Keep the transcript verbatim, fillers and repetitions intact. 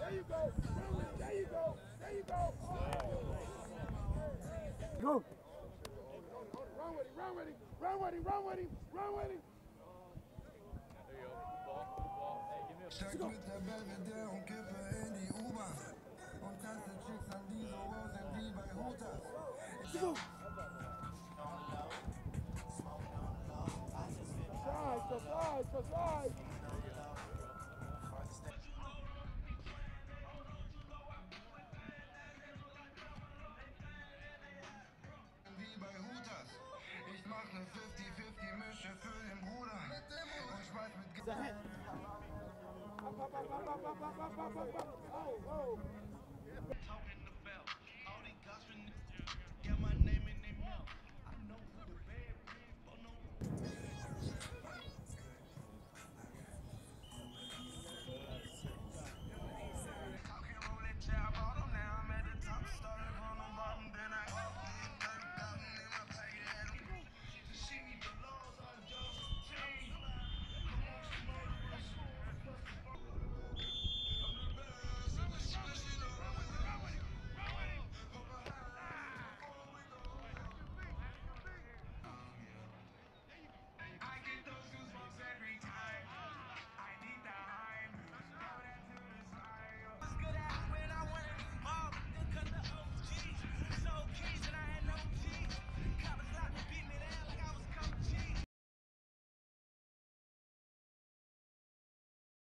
There you go. There you go. There you go. Go. Run with him. Run with him. Run with him. Run with him. Run with him. There you go. Ball. Ball. Hey, give me a Steig mit der Belvedere und kippe in die U-Bahn. Und tanze Chicks an die so wow sind wie bei Hooters. Go. Slide, so slide, so slide. Wie bei Hooters. Ich mach ne fifty fifty Mische für den Bruder. Und schmeiß mit... Up, up, up, up, up, up, up, up, up, up, up. Oh, oh.